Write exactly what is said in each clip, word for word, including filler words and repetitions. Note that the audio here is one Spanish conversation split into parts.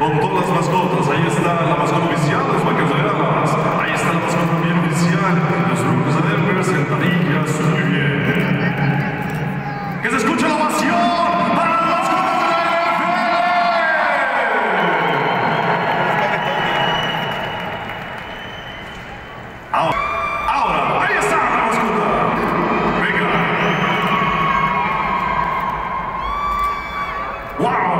con todas las mascotas. Ahí está la mascota oficial, los Vaqueros de Dallas. Ahí está la mascota también oficial, los Broncos de Denver, sentadillas. Muy bien. Que se escuche la ovación para las mascotas de la N F L. Ahora, ahora, ahí está la mascota. Venga. ¡Wow!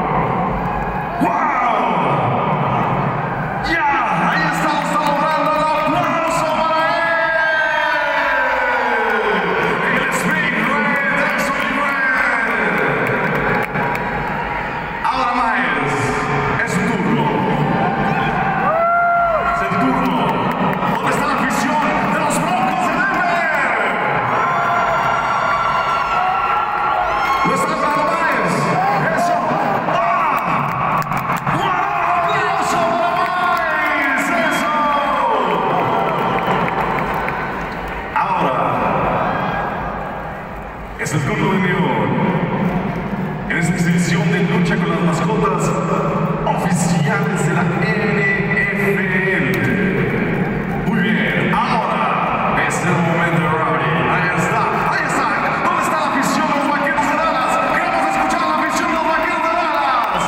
Es el turno de León en esta exhibición de lucha con las mascotas oficiales de la N F L. Muy bien, ahora es el momento de Rowdy. Ahí está, ahí está. ¿Dónde está la afición de los Vaqueros de Dallas? Queremos escuchar a la afición de los Vaqueros de Dallas.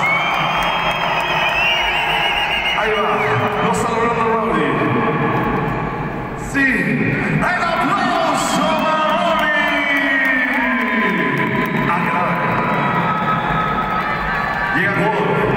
Ahí va, lo está logrando Rowdy. Sí, el aplauso para Rowdy. Llega Wolf.